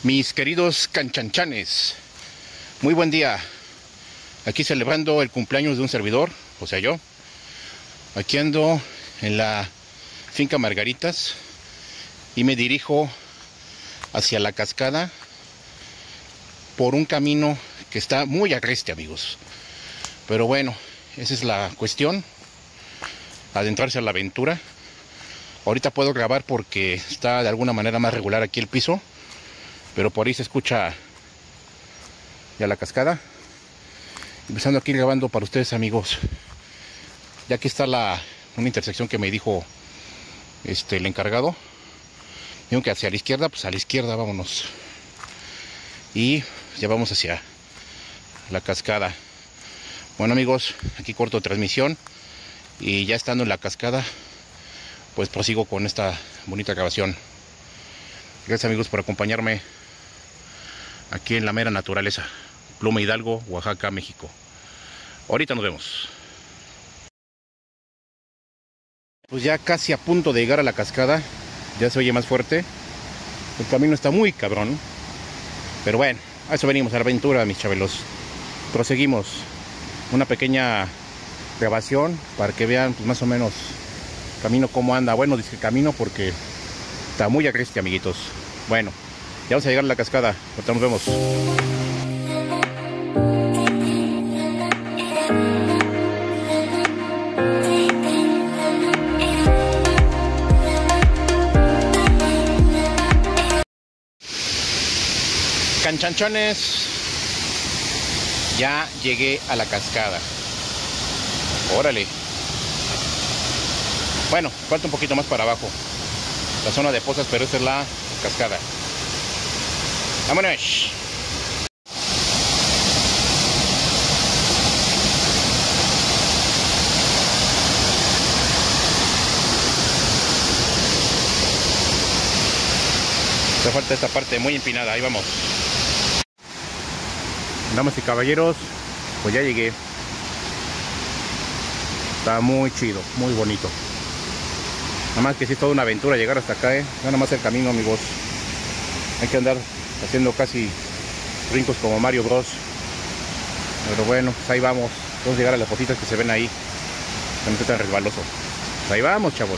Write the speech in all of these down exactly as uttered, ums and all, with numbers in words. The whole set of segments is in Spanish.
Mis queridos canchanchanes, muy buen día. Aquí celebrando el cumpleaños de un servidor, o sea yo. Aquí ando en la finca Margaritas y me dirijo hacia la cascada por un camino que está muy agreste, amigos. Pero bueno, esa es la cuestión, adentrarse a la aventura. Ahorita puedo grabar porque está de alguna manera más regular aquí el piso, pero por ahí se escucha ya la cascada. Empezando aquí grabando para ustedes, amigos. Ya aquí está la una intersección que me dijo este el encargado. Digo que hacia la izquierda, pues a la izquierda vámonos. Y ya vamos hacia la cascada. Bueno, amigos, aquí corto transmisión y ya estando en la cascada, pues prosigo con esta bonita grabación. Gracias, amigos, por acompañarme aquí en la mera naturaleza. Pluma Hidalgo, Oaxaca, México. Ahorita nos vemos. Pues ya casi a punto de llegar a la cascada. Ya se oye más fuerte. El camino está muy cabrón. Pero bueno, a eso venimos, a la aventura, mis chabelos. Proseguimos. Una pequeña grabación para que vean pues, más o menos camino cómo anda. Bueno, dice camino porque está muy agreste, amiguitos. Bueno, ya vamos a llegar a la cascada. Ahorita nos vemos. Canchanchones, ya llegué a la cascada. Órale. Bueno, falta un poquito más para abajo, la zona de pozas, pero esta es la cascada. ¡Vámonos! Me falta esta parte muy empinada, ahí vamos. Damas y caballeros, pues ya llegué. Está muy chido, muy bonito. Nada más que sí es toda una aventura llegar hasta acá, eh. No nada más el camino, amigos. Hay que andar haciendo casi brincos como Mario Bros. Pero bueno, pues ahí vamos. Vamos a llegar a las potitas que se ven ahí. Que no esté tan resbaloso. Pues ahí vamos, chavos.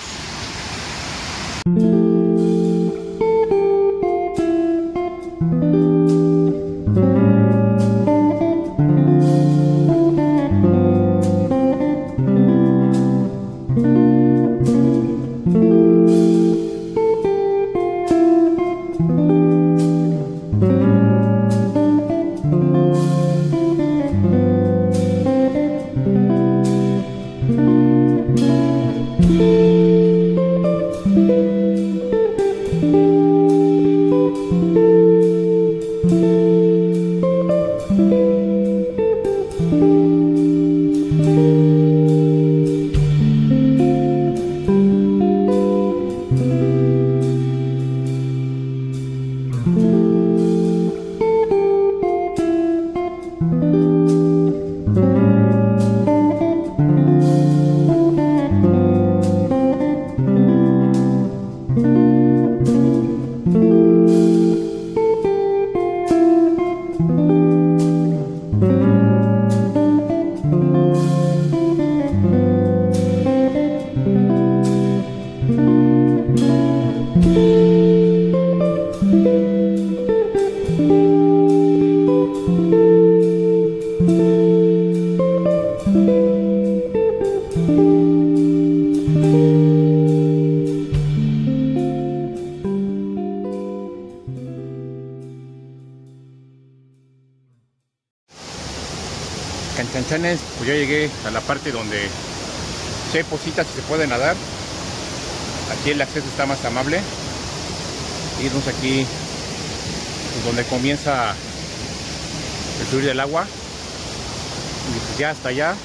Canchanchanes, pues ya llegué a la parte donde si hay positas y se puede nadar. Aquí el acceso está más amable. Y entonces aquí pues donde comienza el subir del agua. Y pues ya hasta allá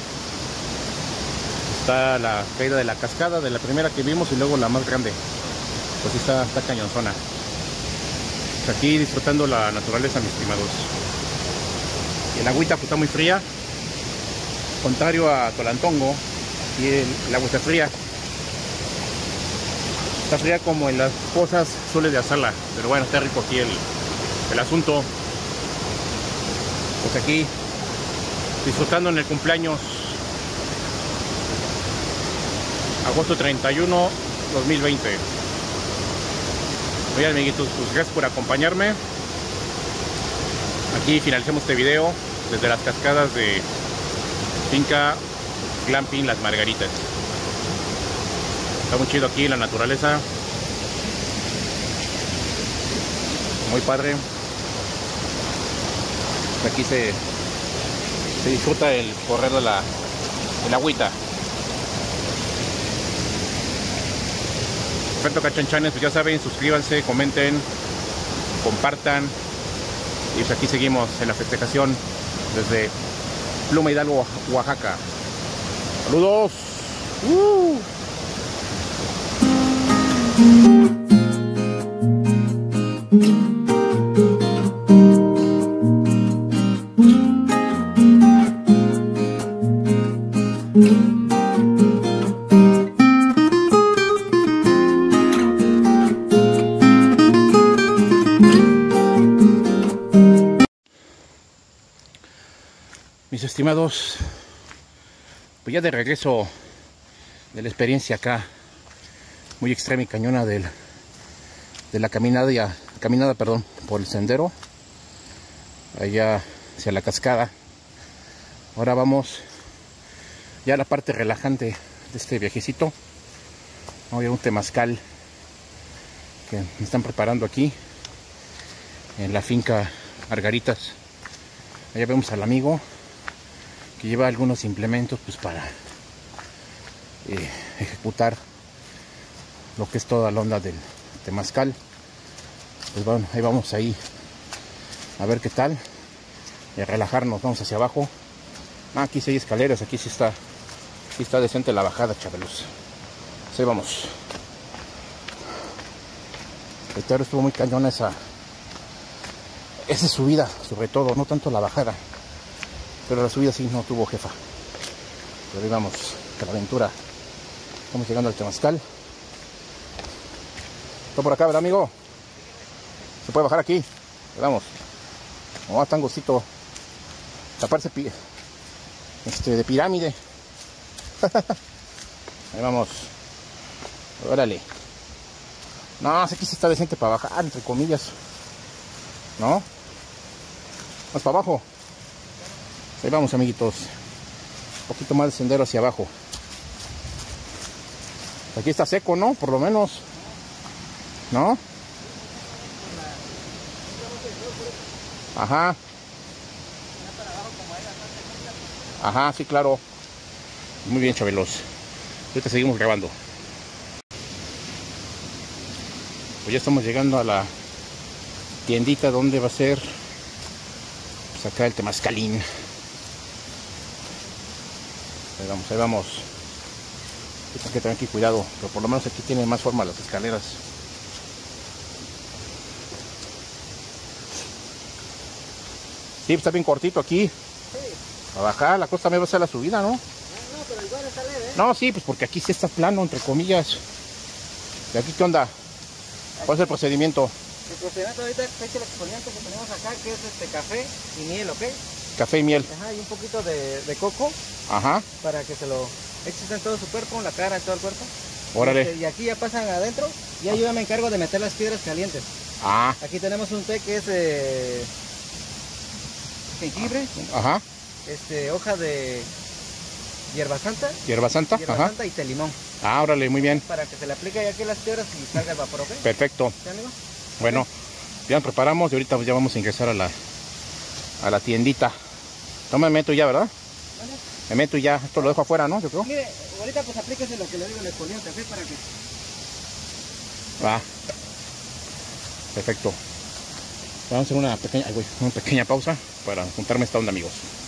está la caída de la cascada, de la primera que vimos y luego la más grande. Pues sí está, está cañonzona. Pues aquí disfrutando la naturaleza, mis estimados. Y el agüita pues está muy fría. Contrario a Tolantongo, y el, el agua está fría. Está fría como en las pozas suele de Azala, pero bueno, está rico aquí el, el asunto. Pues aquí disfrutando en el cumpleaños agosto treinta y uno, dos mil veinte. Oye, amiguitos, pues gracias por acompañarme. Aquí finalizamos este video desde las cascadas de Finca Glamping Las Margaritas. Está muy chido aquí la naturaleza, muy padre. Aquí se, se disfruta el correr de la, de la agüita. Perfecto, cachanchanes, pues ya saben, suscríbanse, comenten, compartan. Y pues aquí seguimos en la festejación desde Loma Hidalgo, Oaxaca. ¡Saludos! ¡Uh! Mis estimados, pues ya de regreso de la experiencia acá, muy extrema y cañona del, de la caminada, ya, caminada perdón, por el sendero, allá hacia la cascada. Ahora vamos ya a la parte relajante de este viajecito. Vamos a ir a un temazcal que me están preparando aquí en la finca Margaritas. Allá vemos al amigo que lleva algunos implementos pues para eh, ejecutar lo que es toda la onda del temazcal. Pues bueno, ahí vamos ahí a ver qué tal y a relajarnos. Vamos hacia abajo. Ah, aquí sí hay escaleras, aquí sí está, aquí está decente la bajada, chavelos. Ahí vamos. El teatro estuvo muy cañona esa esa subida, sobre todo, no tanto la bajada. Pero la subida sí no tuvo jefa. Pero ahí vamos, a la aventura. Estamos llegando al temazcal. Está por acá, ¿verdad, amigo? Se puede bajar aquí. Ahí vamos. Oh, está angostito. Taparse este, de pirámide. Ahí vamos. Órale. No, aquí sí está decente para bajar, entre comillas. ¿No? Más para abajo. Ahí vamos, amiguitos. Un poquito más de sendero hacia abajo. Aquí está seco, ¿no? Por lo menos. ¿No? Ajá. Ajá, sí, claro. Muy bien, chavelos. Ahorita seguimos grabando. Pues ya estamos llegando a la tiendita donde va a ser pues acá el temazcalín. Ahí vamos, ahí vamos. Hay que tener aquí cuidado, pero por lo menos aquí tienen más forma las escaleras. Sí, está bien cortito aquí. Sí. A bajar, la costa me va a ser la subida, ¿no? No, no, pero igual está leve, ¿eh? No, sí, pues porque aquí sí está plano, entre comillas. ¿Y aquí qué onda? ¿Cuál es el procedimiento? El procedimiento ahorita es el exfoliante que tenemos acá, que es este café y miel, ¿ok? Café y miel. Ajá, y un poquito de, de coco. Ajá. Para que se lo eches en todo su cuerpo, en la cara, en todo el cuerpo. Órale. Este, y aquí ya pasan adentro, y yo ya me encargo de meter las piedras calientes. Ah. Aquí tenemos un té que es eh, jengibre. Ajá. Este, hoja de hierba santa. Hierba santa. Hierba Ajá. santa y té limón. Ah, órale, muy bien. Para que se le aplique ya aquí las piedras y salga el vapor, ¿ok? Perfecto. ¿Sí, amigo? Bueno, ¿Okay? Ya nos preparamos y ahorita ya vamos a ingresar a la a la tiendita. No me meto ya, ¿verdad? ¿Vale? Me meto y ya, esto lo dejo afuera, ¿no? Yo creo. Mire, ahorita pues aplíquese lo que le digo, el exfoliante, ¿sí? Para que... Va. Perfecto. Vamos a hacer una pequeña, ay, güey, una pequeña pausa para juntarme esta onda, amigos.